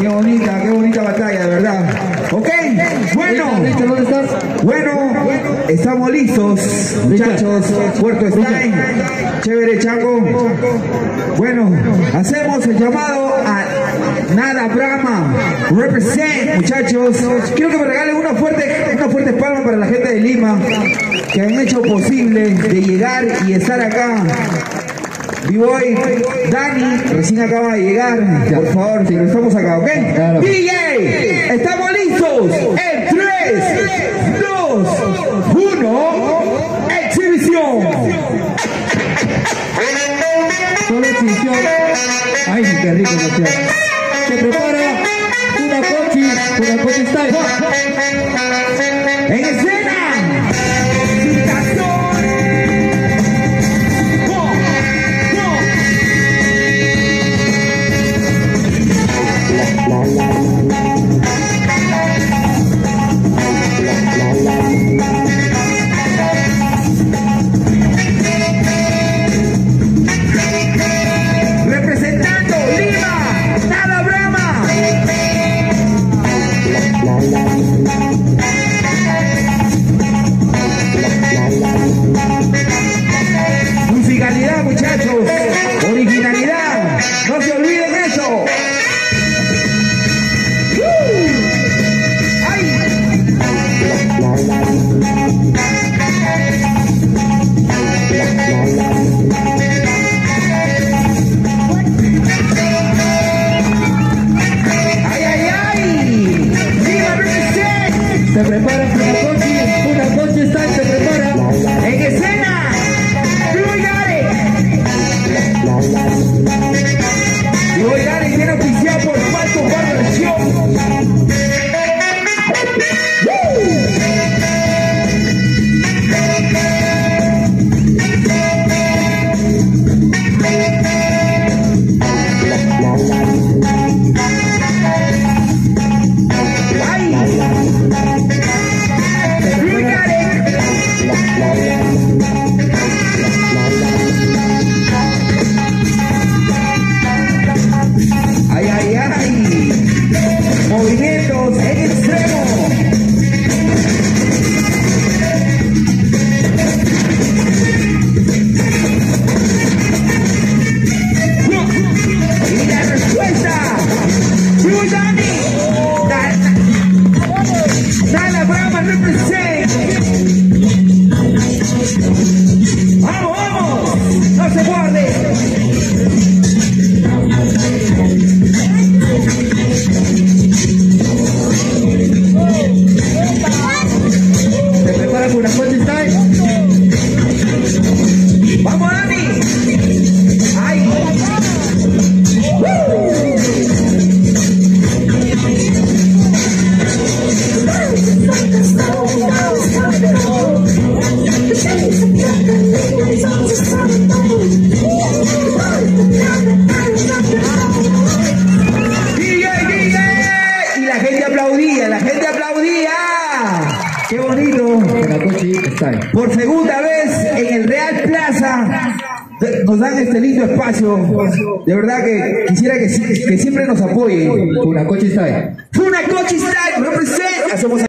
qué bonita batalla, de verdad. Ok, bueno, estamos listos, muchachos. Puerto Stein, chévere, Chaco. Bueno, hacemos el llamado a Nada Brahma, represent, muchachos. Quiero que me regalen una fuerte palma para la gente de Lima que han hecho posible de llegar y estar acá. B-Boy, Dani, recién acaba de llegar. Por favor, si no estamos acá, ¿ok? Claro. DJ, estamos listos. En 3, 2, 1, exhibición. Solo exhibición. Ay, qué rico, muchacho. Se prepara una cochi style. En escena. Representando Lima, Nada Brahma. Musicalidad, muchachos, originalidad, no se olviden eso. Se prepara una cochi style, se prepara. En escena, B-Boy viene oficial por Falco Bar Versión. Movimientos en extremo. Y la respuesta, B-Boy Dani, Nada Brahma represent. Vamos, no se guarde. Una cochi style. Vamos, Dani. Ay. Y la gente aplaudía, Qué bonito. Una cochi style. Por segunda vez en el Real Plaza nos dan este lindo espacio. De verdad que quisiera que siempre nos apoyen. Una cochi style. Una cochi style, represent. Hacemos